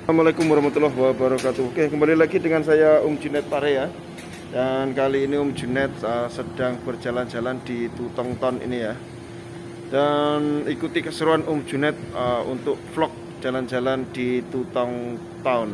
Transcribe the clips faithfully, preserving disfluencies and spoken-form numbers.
Assalamualaikum warahmatullahi wabarakatuh. Oke, kembali lagi dengan saya Om Junet Pare ya. Dan kali ini Om Junet uh, sedang berjalan-jalan di Tutongton ini ya. Dan ikuti keseruan Om Junet uh, untuk vlog jalan-jalan di Tutongton.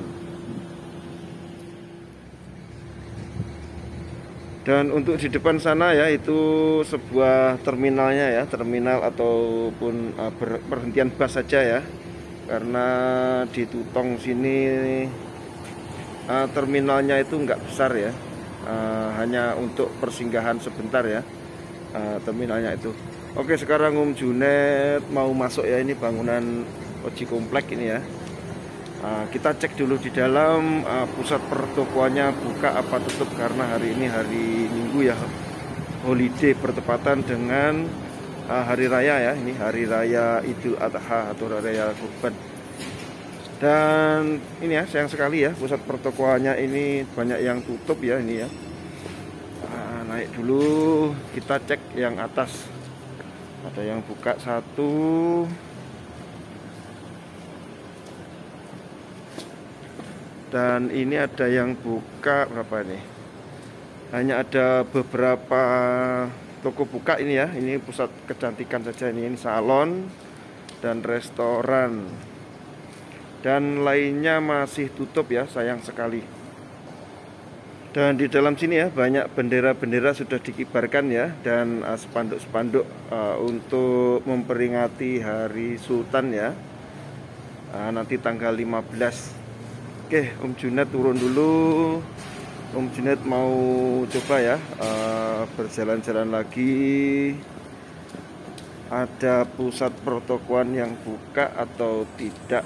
Dan untuk di depan sana ya, itu sebuah terminalnya ya, terminal ataupun uh, perhentian bus saja ya. Karena di Tutong sini uh, terminalnya itu nggak besar ya, uh, hanya untuk persinggahan sebentar ya, uh, terminalnya itu. Oke, sekarang Om Junet mau masuk ya, ini bangunan Oji Komplek ini ya. Uh, kita cek dulu di dalam uh, pusat pertokoannya buka apa tutup, karena hari ini hari Minggu ya, holiday bertepatan dengan uh, hari raya ya, ini hari raya Idul Adha atau hari raya Kurban. Dan ini ya, sayang sekali ya, pusat pertokoannya ini banyak yang tutup ya ini ya. Uh, naik dulu, kita cek yang atas, ada yang buka satu. Dan ini ada yang buka berapa nih? Hanya ada beberapa toko buka ini ya. Ini pusat kecantikan saja ini, ini salon dan restoran. Dan lainnya masih tutup ya, sayang sekali. Dan di dalam sini ya banyak bendera-bendera sudah dikibarkan ya, dan spanduk-spanduk uh, uh, untuk memperingati Hari Sultan ya. Uh, nanti tanggal lima belas. Oke, Om Junet turun dulu. Om Junet mau coba ya uh, berjalan-jalan lagi. Ada pusat pertokoan yang buka atau tidak.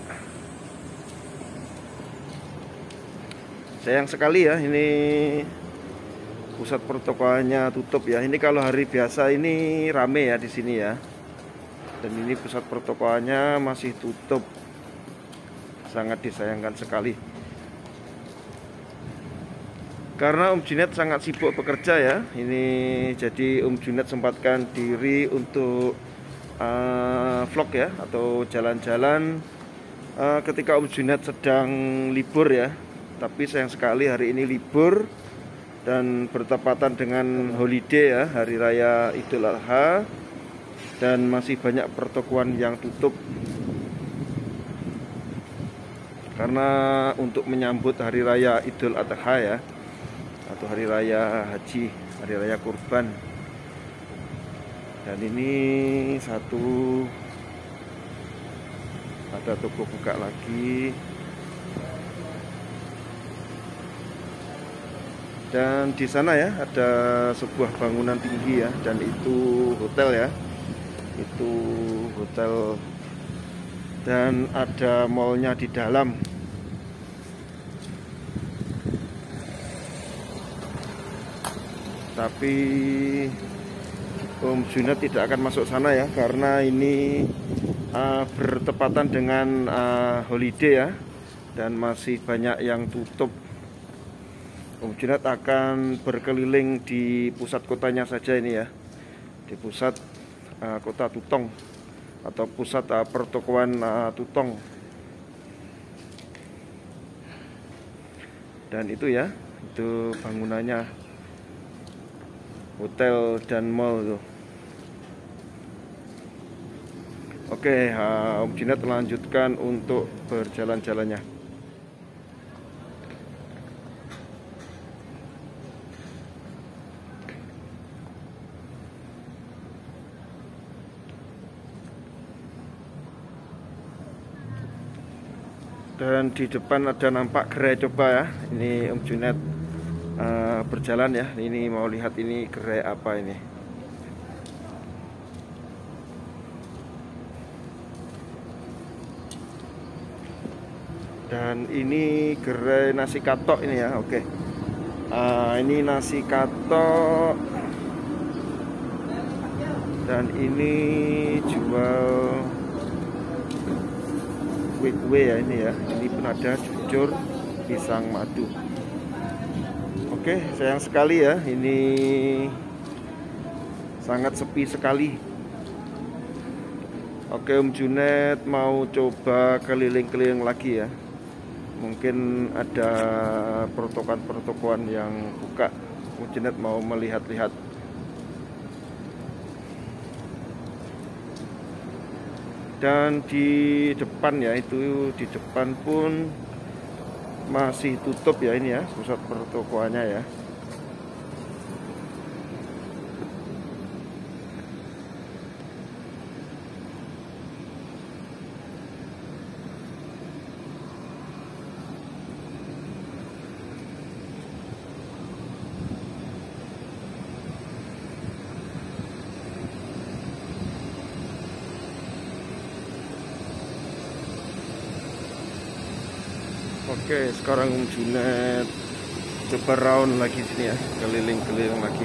Sayang sekali ya, ini pusat pertokoannya tutup ya. Ini kalau hari biasa ini rame ya di sini ya. Dan ini pusat pertokoannya masih tutup. Sangat disayangkan sekali. Karena Om Junet sangat sibuk bekerja ya. Ini jadi Om Junet sempatkan diri untuk uh, vlog ya, atau jalan-jalan uh, ketika Om Junet sedang libur ya. Tapi sayang sekali hari ini libur dan bertepatan dengan holiday ya, hari raya Idul Adha, dan masih banyak pertokoan yang tutup. Karena untuk menyambut hari raya Idul Adha ya, atau hari raya haji, hari raya kurban. Dan ini satu, ada toko buka lagi. Dan di sana ya ada sebuah bangunan tinggi ya, dan itu hotel ya, itu hotel. Dan ada mallnya di dalam. Tapi Om Junet tidak akan masuk sana ya, karena ini uh, bertepatan dengan uh, holiday ya, dan masih banyak yang tutup. Om Junet akan berkeliling di pusat kotanya saja ini ya, di pusat uh, kota Tutong atau pusat uh, pertokoan uh, Tutong. Dan itu ya, itu bangunannya, hotel dan mall tuh. Oke, uh, Om Junet melanjutkan untuk berjalan-jalannya. Dan di depan ada nampak gerai coba ya. Ini Om Junet uh, berjalan ya. Ini mau lihat ini gerai apa ini. Dan ini gerai nasi katok ini ya. Oke. Uh, ini nasi katok. Dan ini jual kue-kue ya ini ya. Ini pun ada jujur pisang madu. Oke, sayang sekali ya, ini sangat sepi sekali. Oke, Om Junet mau coba keliling-keliling lagi ya. mungkin ada pertokoan-pertokoan yang buka. Om Junet mau melihat-lihat. Dan di depan ya, itu di depan pun masih tutup ya, ini ya pusat pertokoannya ya. Oke, sekarang Om Junet coba round lagi sini ya, keliling-keliling lagi.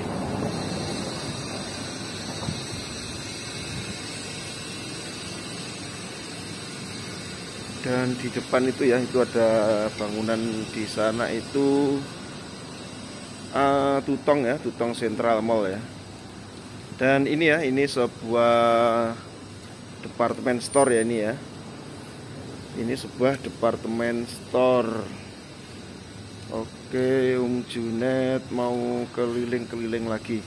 Dan di depan itu ya, itu ada bangunan di sana itu uh, Tutong ya, Tutong Central Mall ya. Dan ini ya, ini sebuah departemen store ya ini ya. Ini sebuah departemen store. Oke, Om Junet mau keliling-keliling lagi.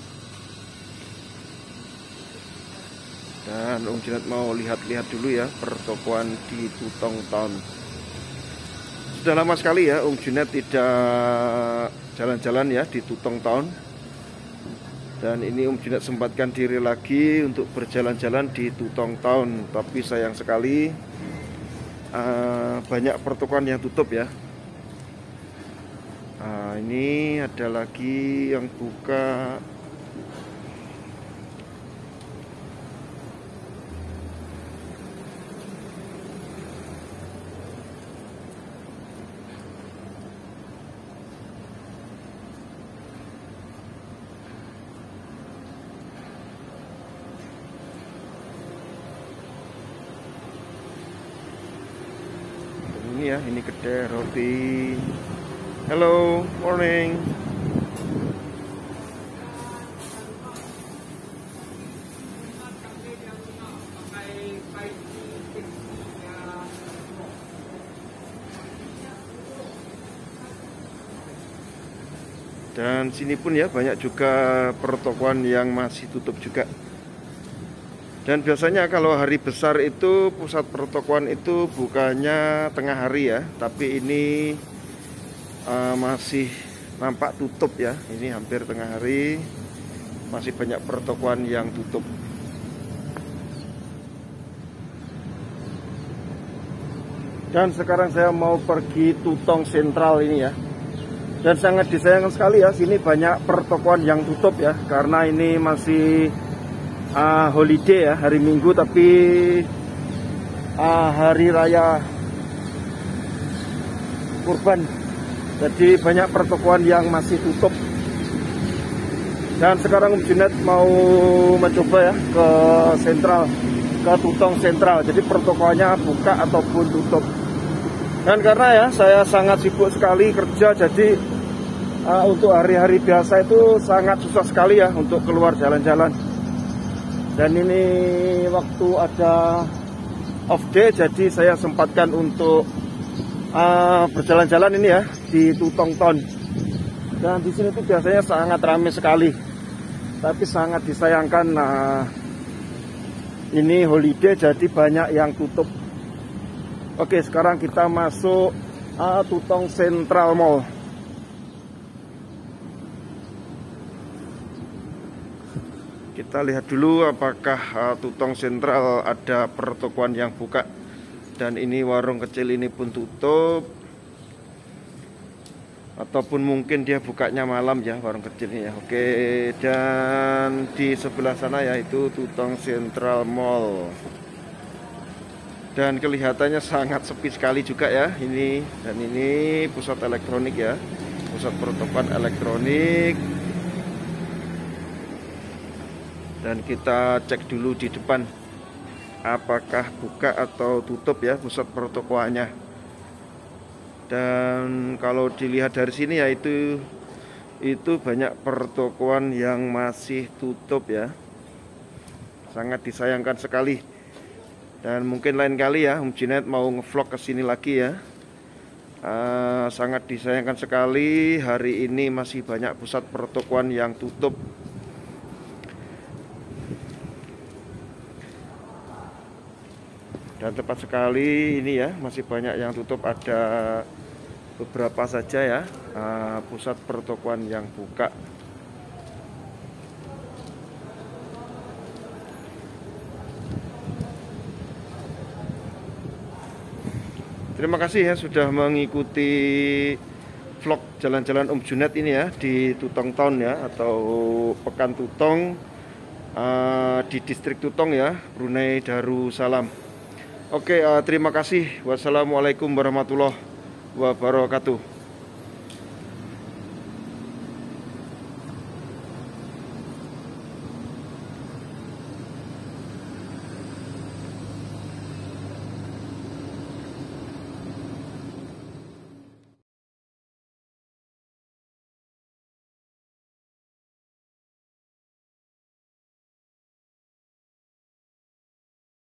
Dan Om Junet mau lihat-lihat dulu ya pertokoan di Tutong Town. Sudah lama sekali ya Om Junet tidak jalan-jalan ya di Tutong Town. Dan ini Om Junet sempatkan diri lagi untuk berjalan-jalan di Tutong Town. Tapi sayang sekali Uh, banyak pertokoan yang tutup ya. Uh, ini ada lagi yang buka. Ini ya, ini kedai roti. Hello, morning. Dan sini pun ya banyak juga pertokoan yang masih tutup juga. Dan biasanya kalau hari besar itu pusat pertokoan itu bukannya tengah hari ya, tapi ini uh, masih nampak tutup ya. Ini hampir tengah hari, masih banyak pertokoan yang tutup. Dan sekarang saya mau pergi Tutong Sentral ini ya. Dan sangat disayangkan sekali ya, sini banyak pertokoan yang tutup ya, karena ini masih Uh, holiday ya, hari Minggu, tapi uh, hari raya Kurban, jadi banyak pertokoan yang masih tutup. Dan sekarang Om Junet mau mencoba ya ke sentral, ke Tutong Sentral, jadi pertokoannya buka ataupun tutup. Dan karena ya saya sangat sibuk sekali kerja, jadi uh, untuk hari-hari biasa itu sangat susah sekali ya untuk keluar jalan-jalan. Dan ini waktu ada off day, jadi saya sempatkan untuk uh, berjalan-jalan ini ya di Tutong Town. Dan di sini tuh biasanya sangat ramai sekali, tapi sangat disayangkan nah, ini holiday jadi banyak yang tutup. Oke, sekarang kita masuk uh, Tutong Central Mall. Kita lihat dulu apakah uh, Tutong Sentral ada pertokoan yang buka. Dan ini warung kecil ini pun tutup, ataupun mungkin dia bukanya malam ya, warung kecil ini ya. Oke, dan di sebelah sana yaitu Tutong Central Mall. Dan kelihatannya sangat sepi sekali juga ya ini. Dan ini pusat elektronik ya, pusat pertokoan elektronik. Dan kita cek dulu di depan apakah buka atau tutup ya pusat pertokoannya. Dan kalau dilihat dari sini ya itu itu banyak pertokoan yang masih tutup ya. Sangat disayangkan sekali. Dan mungkin lain kali ya Om Junet mau ngevlog ke sini lagi ya. Uh, sangat disayangkan sekali hari ini masih banyak pusat pertokoan yang tutup. Dan tepat sekali ini ya, masih banyak yang tutup, ada beberapa saja ya uh, pusat pertokoan yang buka. Terima kasih ya sudah mengikuti vlog jalan-jalan Om Junet ini ya di Tutong Town ya, atau Pekan Tutong uh, di distrik Tutong ya, Brunei Darussalam. Oke, uh, terima kasih. Wassalamualaikum warahmatullahi wabarakatuh.